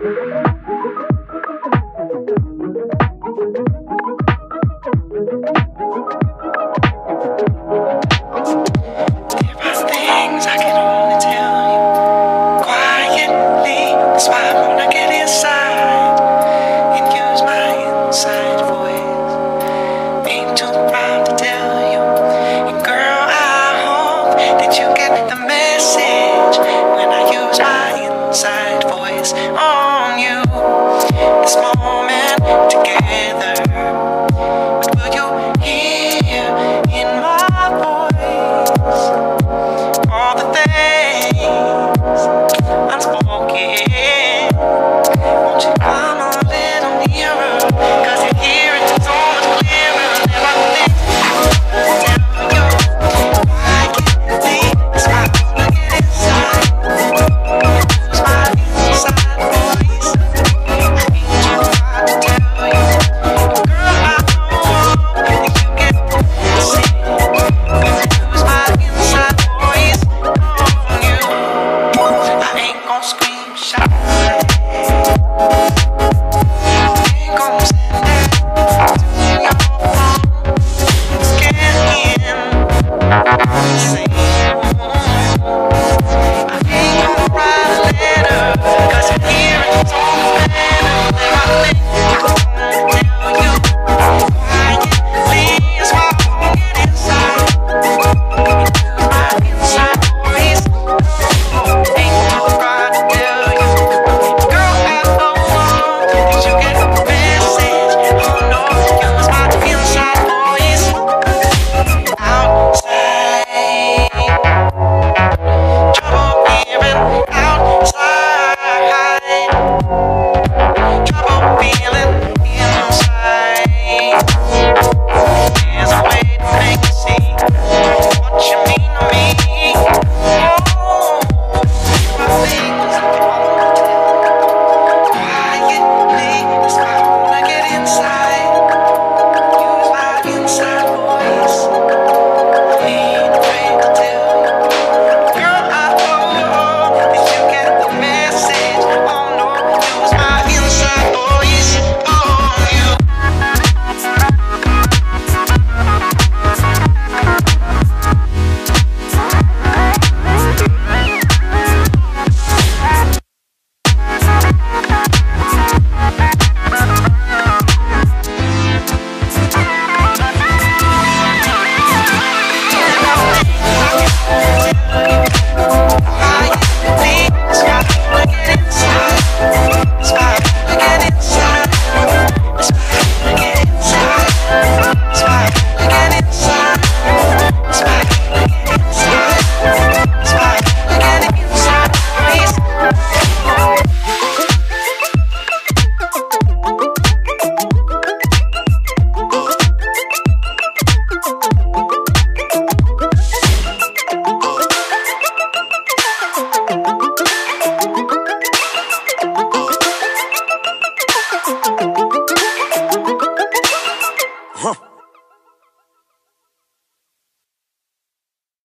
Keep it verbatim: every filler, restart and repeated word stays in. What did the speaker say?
Things I can only tell you quietly. That's why I wanna get inside and use my inside voice. Ain't too proud to tell you. And girl, I hope that you get the message when I use my inside voice on you. This moment together, but will you hear in my voice all the things unspoken? Won't you come a little nearer? Cause you hear it so much clearer than I think. Tell you why I can't think. That's why I wanna get inside. Use my inside voice. I ain't too hard to tell you. Girl, I know that you get the message. Use my inside voice on you. I ain't gon' scream, shout.